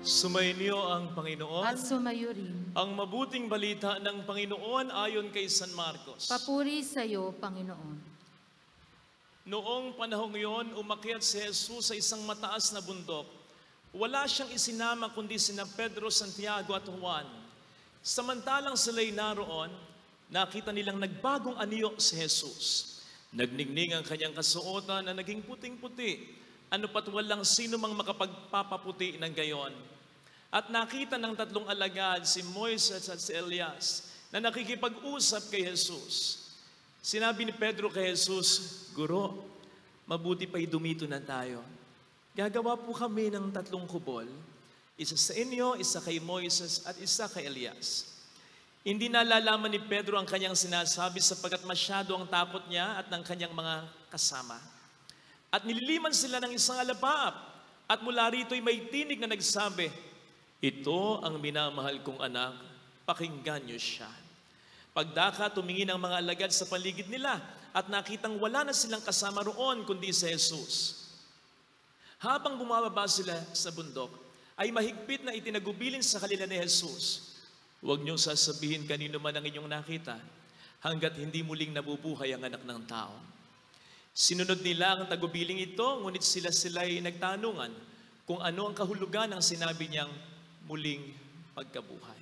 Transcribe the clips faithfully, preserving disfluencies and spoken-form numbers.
Sumainyo ang Panginoon. At sumayo rin. Ang mabuting balita ng Panginoon ayon kay San Marcos. Papuri sa iyo, Panginoon. Noong panahong iyon, umakyat si Jesus sa isang mataas na bundok. Wala siyang isinama kundi sina Pedro, Santiago at Juan. Samantalang sila'y naroon, nakita nilang nagbagong anyo si Jesus. Nagningning ang kanyang kasuotan na naging puting-puti. Ano pat walang sino mang makapagpapaputi ng gayon. At nakita ng tatlong alagad, si Moises at si Elias, na nakikipag-usap kay Jesus. Sinabi ni Pedro kay Jesus, Guro, mabuti pa'y dumito na tayo. Gagawa po kami ng tatlong kubol, isa sa inyo, isa kay Moises at isa kay Elias. Hindi nalalaman ni Pedro ang kanyang sinasabi sapagkat masyado ang takot niya at ng kanyang mga kasama. At nililiman sila ng isang alapaap at mula rito'y may tinig na nagsabi, ito ang minamahal kong anak, pakinggan niyo siya. Pagdaka, tumingin ang mga alagad sa paligid nila at nakitang wala na silang kasama roon kundi si Jesus. Habang bumababa sila sa bundok, ay mahigpit na itinagubilin sa kanila ni Jesus. Huwag niyong sasabihin kanino man ang inyong nakita, hanggat hindi muling nabubuhay ang anak ng tao. Sinunod nila ang tagubiling ito, ngunit sila-sila'y nagtanungan kung ano ang kahulugan ng sinabi niyang muling pagkabuhay.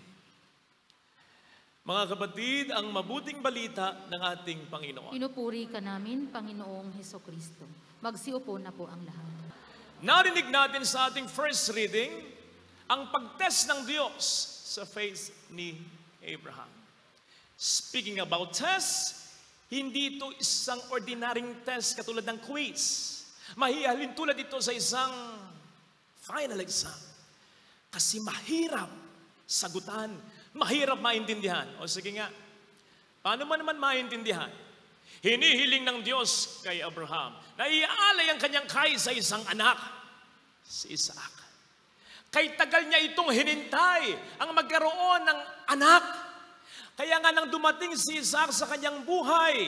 Mga kapatid, ang mabuting balita ng ating Panginoon. Pinupuri ka namin, Panginoong Hesukristo. Magsiupo na po ang lahat. Narinig natin sa ating first reading ang pagtest ng Diyos sa faith ni Abraham. Speaking about test, hindi ito isang ordinaryong test katulad ng quiz. Mahihalin tulad ito sa isang final exam. Kasi mahirap sagutan, mahirap maintindihan. O sige nga, paano man naman maintindihan? Hinihiling ng Diyos kay Abraham na iaalay ang kanyang kay sa isang anak, si Isaac. Kay tagal niya itong hinintay ang magkaroon ng anak. Kaya nga nang dumating si Isaac sa kanyang buhay,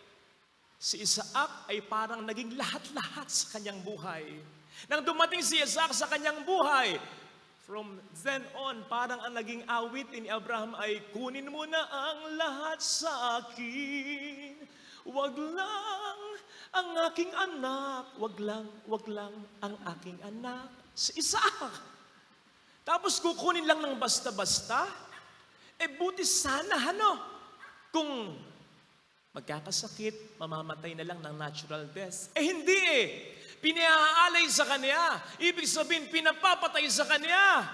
si Isaac ay parang naging lahat-lahat sa kanyang buhay. Nang dumating si Isaac sa kanyang buhay, from then on, parang ang naging awit ni Abraham ay, kunin mo na ang lahat sa akin. Wag lang ang aking anak. Wag lang, wag lang ang aking anak. Si Isaac. Tapos kukunin lang ng basta-basta. Eh buti sana, ano? Kung magkakasakit, mamamatay na lang ng natural death. Eh hindi eh. Piniaalay sa kanya. Ibig sabihin, pinapapatay sa kanya.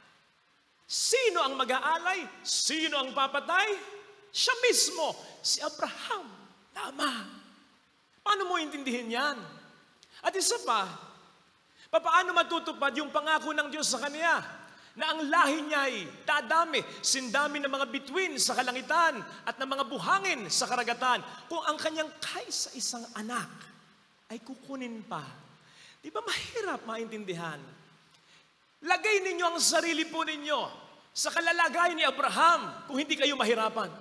Sino ang mag-aalay? Sino ang papatay? Siya mismo, si Abraham. Tama. Paano mo intindihin yan? At isa pa, paano matutupad yung pangako ng Diyos sa kanya na ang lahi niya ay dadami, sindami ng mga bituin sa kalangitan at ng mga buhangin sa karagatan kung ang kanyang kay sa isang anak ay kukunin pa. Di ba mahirap maintindihan? Lagay ninyo ang sarili po ninyo sa kalalagayan ni Abraham kung hindi kayo mahirapan.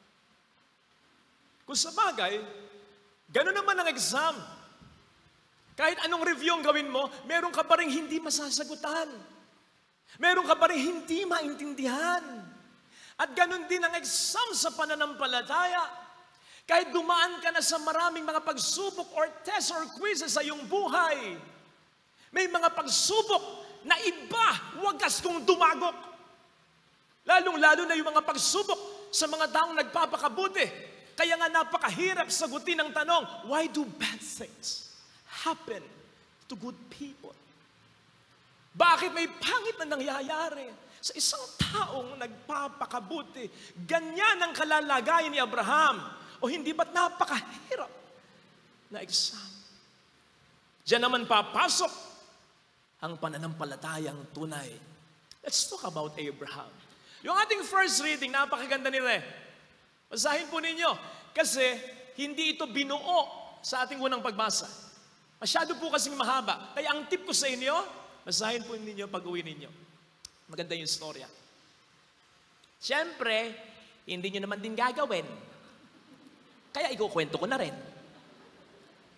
Kung sa bagay, gano'n naman ang exam. Kahit anong review ang gawin mo, meron ka pa rin hindi masasagutan. Meron ka pa rin hindi maintindihan. At gano'n din ang exam sa pananampalataya. Kahit dumaan ka na sa maraming mga pagsubok or test or quizzes sa iyong buhay, may mga pagsubok na iba, wagas kong dumagok. Lalong-lalo na yung mga pagsubok sa mga taong nagpapakabuti. Kaya nga napakahirap sagutin ang tanong, why do bad things happen to good people? Bakit may pangit na nangyayari sa isang taong nagpapakabuti? Ganyan ang kalalagayan ni Abraham. O hindi ba't napakahirap na exam? Diyan naman papasok ang pananampalatayang tunay. Let's talk about Abraham. Yung ating first reading, napakaganda nila eh. Basahin po ninyo. Kasi hindi ito binuo sa ating unang pagbasa. Masyado po kasing mahaba. Kaya ang tip ko sa inyo, basahin po ninyo pag-uwi ninyo. Maganda yung storya. Siyempre, hindi nyo naman din gagawin. Kaya ikukwento ko na rin.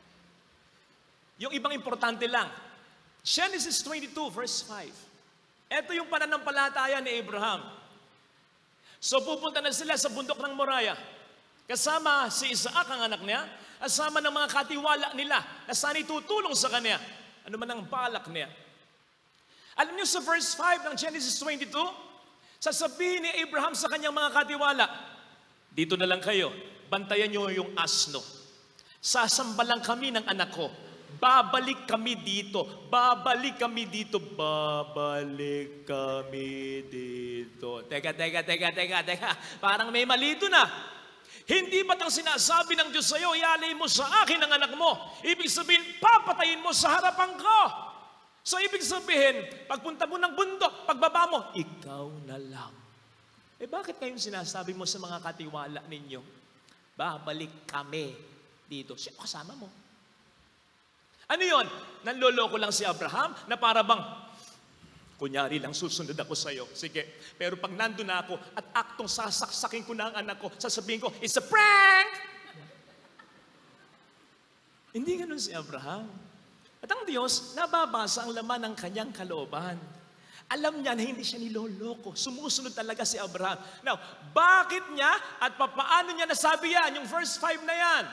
Yung ibang importante lang. Genesis twenty-two verse five. Ito yung pananampalataya ni Abraham. So pupunta na sila sa bundok ng Moriah. Kasama si Isaac, ang anak niya, kasama ng mga katiwala nila na sana'y tutulong sa kanya. Ano man ang balak niya. Alam niyo sa verse five ng Genesis twenty-two, sasabihin ni Abraham sa kanyang mga katiwala, dito na lang kayo, bantayan niyo yung asno. Sasamba lang kami ng anak ko. Babalik kami dito. Babalik kami dito. Babalik kami dito. Teka, teka, teka, teka, teka. Parang may malito na. Hindi ba't ang sinasabi ng Diyos sa'yo, ialay mo sa akin ang anak mo? Ibig sabihin, papatayin mo sa harapan ko. So ibig sabihin, pagpunta mo ng bundok, pagbaba mo, ikaw na lang. Eh bakit kayong sinasabi mo sa mga katiwala ninyo? Babalik kami dito. Sino kasama mo? Ano yun? Nanloloko lang si Abraham na para bang, kunyari lang susunod ako sa'yo. Sige, pero pag nandun na ako at aktong sasaksakin ko na ang anak ko, sasabihin ko, it's a prank! Hindi ganun si Abraham. At ang Diyos, nababasa ang laman ng kanyang kalooban. Alam niya na hindi siya niloloko. Sumusunod talaga si Abraham. Now, bakit niya at papaano niya nasabi yan? Yung verse five na yan.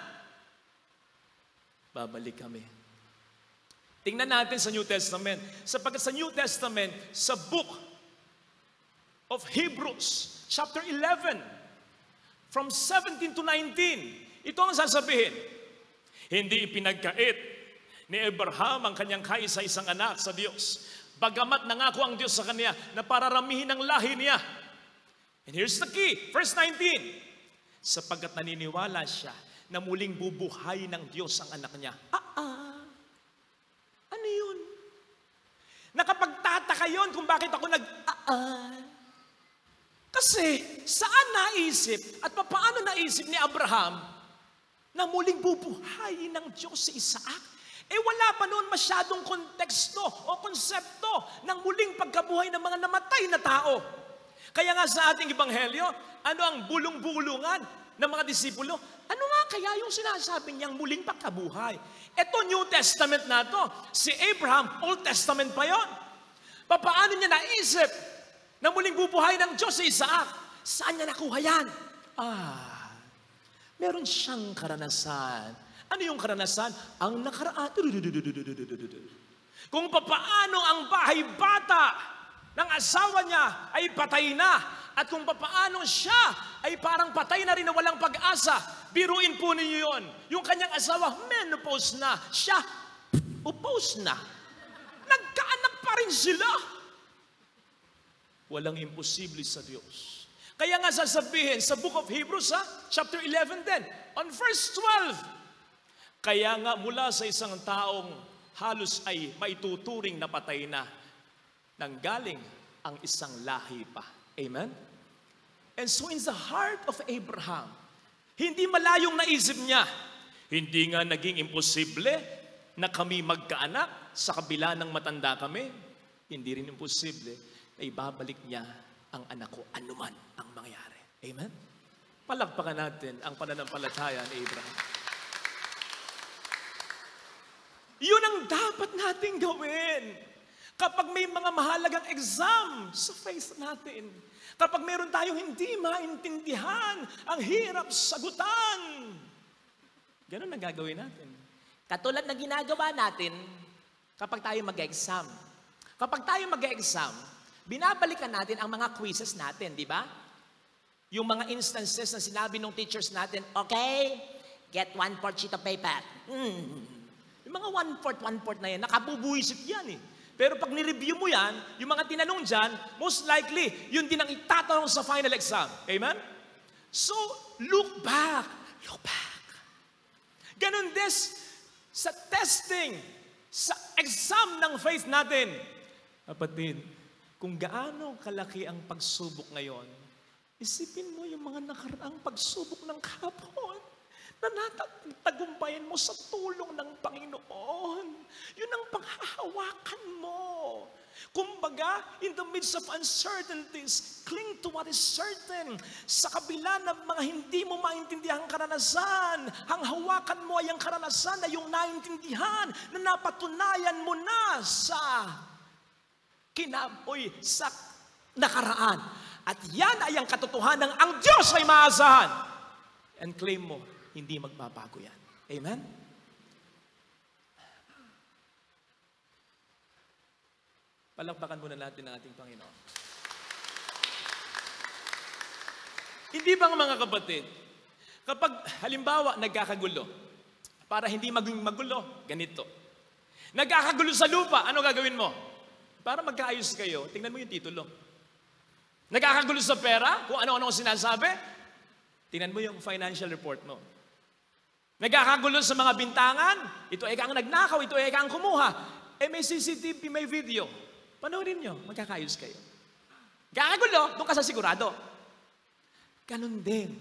Babalik kami. Tingnan natin sa New Testament. Sapagkat sa New Testament, sa book of Hebrews, chapter eleven, from seventeen to nineteen, ito ang sasabihin. Hindi ipinagkait ni Abraham ang kanyang kaisa-isang anak sa Diyos. Bagamat nangako ang Diyos sa kanya na pararamihin ang lahi niya. And here's the key, verse nineteen. Sapagkat naniniwala siya na muling bubuhay ng Diyos ang anak niya. Ah, ah. Ano yun? Nakapagtataka yun kung bakit ako nag-ah. Kasi saan naisip at paano naisip ni Abraham na muling bubuhay ng Diyos si Isaac? Eh wala pa noon masyadong konteksto o konsepto ng muling pagkabuhay ng mga namatay na tao. Kaya nga sa ating ebanghelyo, ano ang bulong-bulungan ng mga disipulo? Ano nga kaya yung sinasabi niyang muling pagkabuhay? Ito New Testament na to. Si Abraham, Old Testament pa yon. Paano niya naisip na muling bubuhay ng Diyos si Isaac? Saan niya nakuha yan? Ah, meron siyang karanasan. Ano yung karanasan? Ang nakaraan. Kung papaano ang bahay bata ng asawa niya ay patay na. At kung papaano siya ay parang patay na rin na walang pag-asa. Biruin po ninyo yun. Yung kanyang asawa, menopause na. Siya, upose na. Nagkaanak pa rin sila. Walang imposible sa Diyos. Kaya nga sasabihin sa book of Hebrews, ha? chapter eleven then, on verse twelve, kaya nga mula sa isang taong halos ay maituturing na patay na, nanggaling ang isang lahi pa. Amen? And so in the heart of Abraham, hindi malayong naisip niya, hindi nga naging imposible na kami magkaanak sa kabila ng matanda kami. Hindi rin imposible na ibabalik niya ang anak ko anuman ang mangyari. Amen? Palakpakan natin ang pananampalataya ni Abraham. Yun ang dapat nating gawin. Kapag may mga mahalagang exam sa faith natin, kapag meron tayong hindi maintindihan, ang hirap sagutan, ganun ang gagawin natin. Katulad na ginagawa natin kapag tayo mag-exam. Kapag tayo mag-exam, binabalikan natin ang mga quizzes natin, di ba? Yung mga instances na sinabi ng teachers natin, okay, get one-fourth sheet of paper. Hmm. Yung mga one-fourth, one-fourth na yan, nakabubuisip yan eh. Pero pag nireview mo yan, yung mga tinanong dyan, most likely, yun din ang itatanong sa final exam. Amen? So, look back. Look back. Ganon des sa testing, sa exam ng faith natin. Kapatid, kung gaano kalaki ang pagsubok ngayon, isipin mo yung mga nakaraang pagsubok ng kahapon na natatagumpayan mo sa tulong ng Panginoon. Yun ang panghahawakan mo. Kumbaga, in the midst of uncertainties, cling to what is certain. Sa kabila ng mga hindi mo maintindihan karanasan, ang hawakan mo ay ang karanasan na yung naintindihan na napatunayan mo na sa kinaboy sa nakaraan. At yan ay ang katotohanan, ang Diyos ay maasahan. And claim mo, hindi magbabago yan. Amen? Palakpakan muna natin ang ating Panginoon. Hindi ba mga kapatid, kapag halimbawa nagkakagulo, para hindi maging magulo, ganito. Nagkakagulo sa lupa, ano gagawin mo? Para magkaayos kayo, tingnan mo yung titulo. Nagkakagulo sa pera, kung ano-ano ang sinasabi, tingnan mo yung financial report mo. Nagkakagulo sa mga bintangan, ito ay kang nagnakaw, ito ay kang kumuha. Eh may C C T V, may video. Panoorin nyo, magkakaayos kayo. Nagkakagulo, doon ka sa sigurado. Ganun din.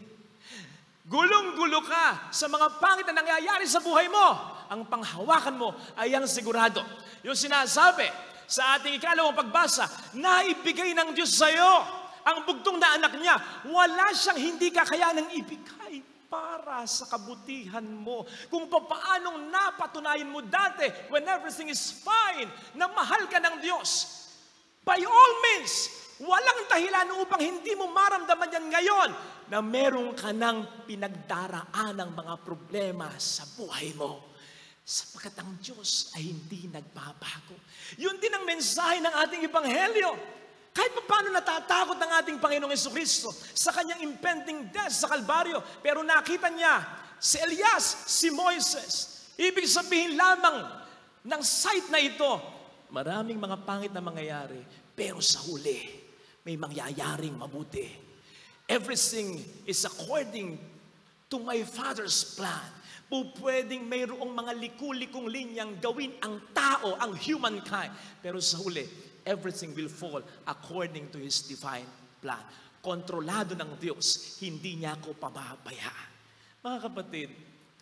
Gulong-gulo ka sa mga pangit na nangyayari sa buhay mo. Ang panghawakan mo ay ang sigurado. Yung sinasabi sa ating ikalawang pagbasa, naibigay ng Diyos sa iyo ang bugtong na anak niya. Wala siyang hindi kakayanang ibigay para sa kabutihan mo. Kung paanong napatunayan mo dati when everything is fine, na mahal ka ng Diyos. By all means, walang dahilan upang hindi mo maramdaman yan ngayon na meron ka ng pinagdaraan ng mga problema sa buhay mo. Sapagkat ang Diyos ay hindi nagbabago. Yun din ang mensahe ng ating Ebanghelyo. Kahit pa paano natatakot ng ating Panginoong Jesucristo sa kanyang impending death sa Kalbaryo, pero nakita niya si Elias, si Moises. Ibig sabihin lamang ng sight na ito, maraming mga pangit na mangyayari, pero sa huli, may mangyayaring mabuti. Everything is according to my Father's plan. Pupwedeng mayroong mga liku-likong linyang gawin ang tao, ang humankind. Pero sa huli, everything will fall according to His divine plan. Kontrolado ng Diyos, hindi niya ako pababayaan. Mga kapatid,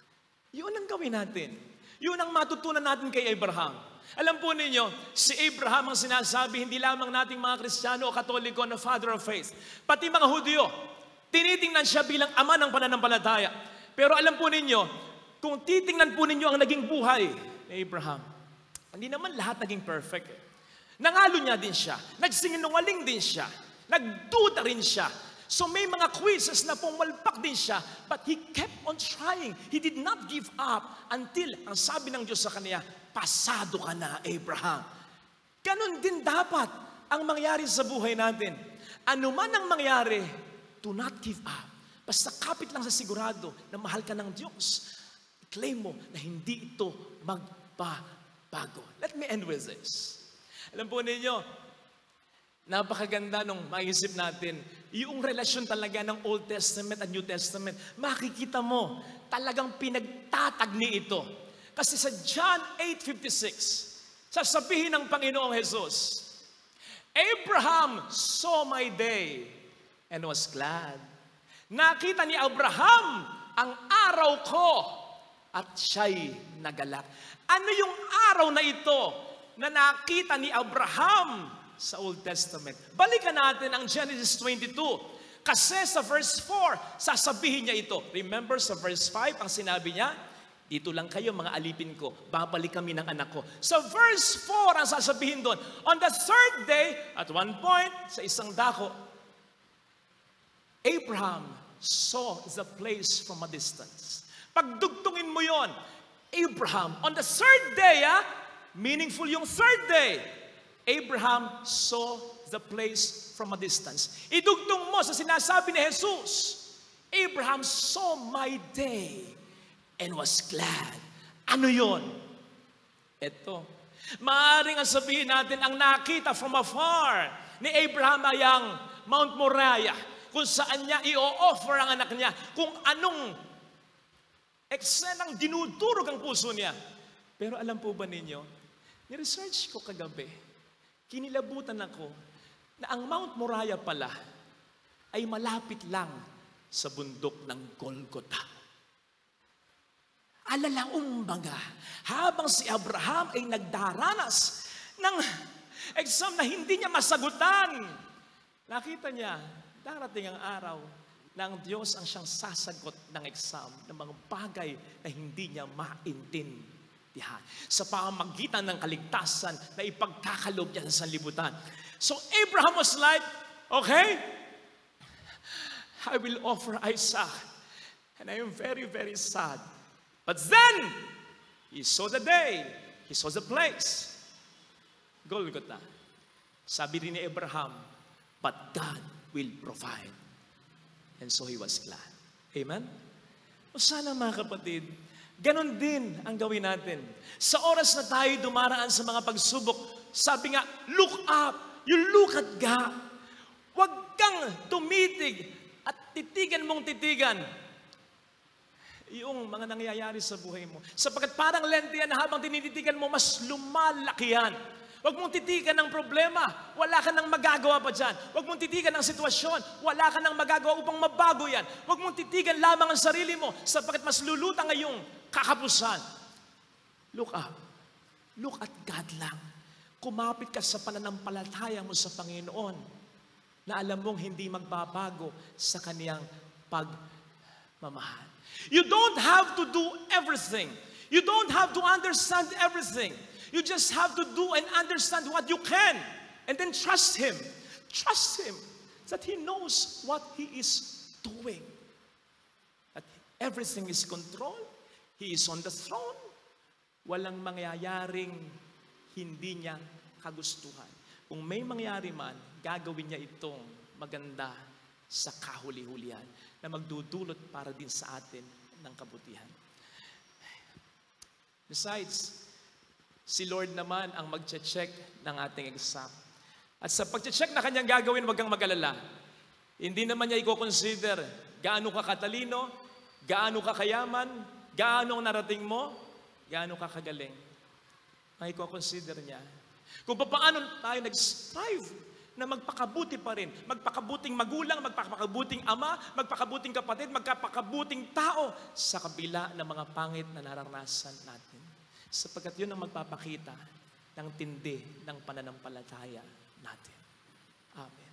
yun ang gawin natin. Yun ang matutunan natin kay Abraham. Alam po ninyo, si Abraham ang sinasabi, hindi lamang nating mga Kristiyano o Katoliko na father of faith. Pati mga Hudyo, tinitingnan siya bilang ama ng pananampalataya. Pero alam po ninyo, kung titingnan po ninyo ang naging buhay ni Abraham, hindi naman lahat naging perfect. Eh. Nangalo niya din siya, nagsinungaling din siya, nagduda rin siya. So may mga quizzes na pumalpak din siya, but he kept on trying. He did not give up until ang sabi ng Diyos sa kanya, pasado ka na, Abraham. Ganon din dapat ang mangyari sa buhay natin. Ano man ang mangyari, do not give up. Basta kapit lang sa sigurado na mahal ka ng Diyos. I-claim mo na hindi ito magbabago. Let me end with this. Alam po ninyo, napakaganda nung maisip natin, yung relasyon talaga ng Old Testament at New Testament, makikita mo, talagang pinagtatagni ito. Kasi sa John eight fifty-six, sasabihin ng Panginoong Jesus, Abraham saw my day and was glad. Nakita ni Abraham ang araw ko at siya'y nagalak. Ano yung araw na ito na nakita ni Abraham sa Old Testament? Balikan natin ang Genesis twenty-two. Kasi sa verse four, sasabihin niya ito. Remember sa verse five, ang sinabi niya, dito lang kayo mga alipin ko, babalik kami ng anak ko. Sa verse four, ang sasabihin doon, on the third day, at one point, sa isang dako, Abraham saw the place from a distance. Pagdugtungin mo yon, Abraham, on the third day, ah, meaningful yung third day, Abraham saw the place from a distance. Idugtong mo sa sinasabi ni Jesus, Abraham saw my day and was glad. Ano yon? Ito. Maaaring ang sabihin natin, ang nakita from afar ni Abraham ay ang Mount Moriah, kung saan niya i-offer ang anak niya, kung anong eksenang dinudurog ang puso niya. Pero alam po ba ninyo, ni-research ko kagabi, kinilabutan ako na ang Mount Moriah pala ay malapit lang sa bundok ng Golgotha. Alalaumbaga, habang si Abraham ay nagdaranas ng exam na hindi niya masagutan, nakita niya, darating ang araw na ang Diyos ang siyang sasagot ng exam ng mga bagay na hindi niya maintindihan. kapangyarihan sa pamamagitan ng kaligtasan na ipagkakaloob niya sa sanlibutan. So Abraham was like, okay, I will offer Isaac. And I am very, very sad. But then, he saw the day, he saw the place. Golgotha. Sabi rin ni Abraham, but God will provide. And so he was glad. Amen? O sana mga kapatid, ganon din ang gawin natin. Sa oras na tayo dumaraan sa mga pagsubok, sabi nga, look up. You look at God. Huwag kang tumitig at titigan mong titigan yung mga nangyayari sa buhay mo. Sapagkat parang lente yan, habang tinititigan mo, mas lumalaki yan. Huwag mong titigan ng problema. Wala ka nang magagawa pa dyan. Huwag mong titigan ng sitwasyon. Wala ka nang magagawa upang mabago yan. Huwag mong titigan lamang ang sarili mo sapagkat mas lulutang ngayong kakapusan. Look up. Look at God lang. Kumapit ka sa pananampalataya mo sa Panginoon na alam mong hindi magbabago sa kaniyang pagmamahal. You don't have to do everything. You don't have to understand everything. You just have to do and understand what you can. And then trust Him. Trust Him that He knows what He is doing. That everything is controlled. He is on the throne. Walang mangyayaring hindi niya kagustuhan. Kung may mangyari man, gagawin niya itong maganda sa kahuli-hulihan na magdudulot para din sa atin ng kabutihan. Besides, si Lord naman ang magche-check ng ating exam. At sa pagche-check na kanyang gagawin, wag kang mag-alala. Hindi naman niya i-consider gaano ka katalino, gaano ka kayaman, gaano ang narating mo, gaano ka kagaling. Ang i-consider niya. Kung paano tayo nag-strive na magpakabuti pa rin, magpakabuting magulang, magpakabuting ama, magpakabuting kapatid, magpakabuting tao sa kabila ng mga pangit na naranasan natin. Sapagkat yun ang magpapakita ng tindi ng pananampalataya natin. Amen.